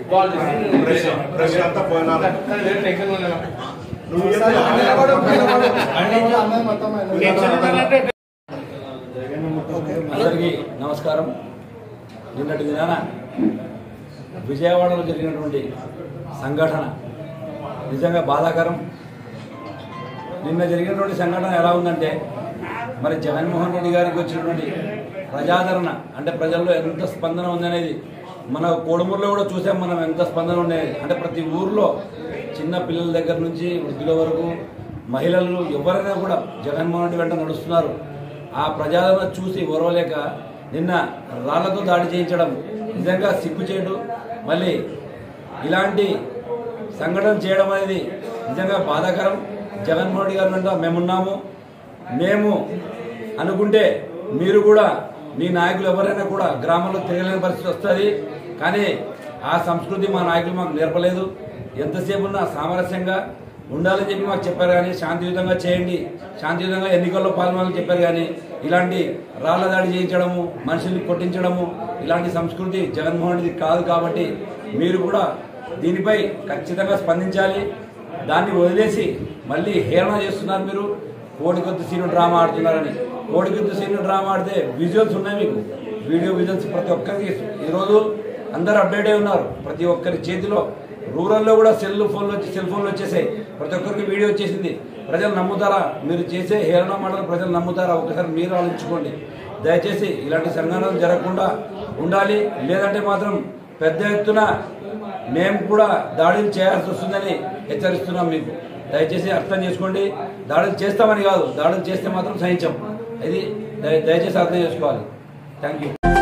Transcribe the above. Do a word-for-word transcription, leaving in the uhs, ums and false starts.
అందరికీ నమస్కారం. నిన్నటి దినాన విజయవాడలో జరిగినటువంటి సంఘటన నిజంగా బాధాకరం. నిన్న జరిగినటువంటి సంఘటన ఎలా ఉందంటే, మరి జగన్మోహన్ రెడ్డి గారికి వచ్చినటువంటి ప్రజాదరణ అంటే ప్రజల్లో ఎంత స్పందన ఉందనేది మన కోడుమూరులో కూడా చూసాం. మనం ఎంత స్పందన ఉండేది అంటే ప్రతి ఊర్లో చిన్న పిల్లల దగ్గర నుంచి వృద్ధుల వరకు మహిళలు ఎవరైనా కూడా జగన్మోహన్ రెడ్డి వెంట నడుస్తున్నారు. ఆ ప్రజాదరణ చూసి ఓర్వలేక నిన్న రాళ్లతో దాడి చేయించడం నిజంగా సిగ్గుచేటు. మళ్ళీ ఇలాంటి సంఘటన చేయడం అనేది నిజంగా బాధాకరం. జగన్మోహన్ రెడ్డి గారి వెంట మేమున్నాము, మేము అనుకుంటే మీరు కూడా మీ నాయకులు ఎవరైనా కూడా గ్రామంలో తిరగలేని పరిస్థితి వస్తుంది. కానీ ఆ సంస్కృతి మా నాయకులు మాకు నేర్పలేదు. ఎంతసేపు ఉన్నా సామరస్యంగా ఉండాలని చెప్పి మాకు చెప్పారు, కానీ శాంతియుతంగా చేయండి, శాంతియుతంగా ఎన్నికల్లో పాల్గొనాలని చెప్పారు. కానీ ఇలాంటి రాళ్ల దాడి చేయించడము, మనుషుల్ని కొట్టించడము ఇలాంటి సంస్కృతి జగన్మోహన్ రెడ్డి కాదు. కాబట్టి మీరు కూడా దీనిపై ఖచ్చితంగా స్పందించాలి. దాన్ని వదిలేసి మళ్ళీ హేళన చేస్తున్నారు. మీరు కోడికొద్దు సీను డ్రామా ఆడుతున్నారని. కోడికొద్దు సీను డ్రామా ఆడితే విజువల్స్ ఉన్నాయి, మీకు వీడియో విజువల్స్ ప్రతి ఒక్కరికి ఈరోజు అందరూ అప్డేట్ అయి ఉన్నారు. ప్రతి ఒక్కరి చేతిలో రూరల్లో కూడా సెల్ ఫోన్లు వచ్చి సెల్ ఫోన్లు వచ్చేసాయి. ప్రతి ఒక్కరికి వీడియో వచ్చేసింది. ప్రజలు నమ్ముతారా? మీరు చేసే హేళన మాటలు ప్రజలు నమ్ముతారా? ఒకసారి మీరు ఆలోచించుకోండి. దయచేసి ఇలాంటి సంఘటనలు జరగకుండా ఉండాలి. లేదంటే మాత్రం పెద్ద ఎత్తున మేము కూడా దాడులు చేయాల్సి వస్తుందని హెచ్చరిస్తున్నాం. మీకు దయచేసి అర్థం చేసుకోండి. దాడులు చేస్తామని కాదు, దాడులు చేస్తే మాత్రం సహించాం. ఇది దయచేసి అర్థం చేసుకోవాలి. Thank you.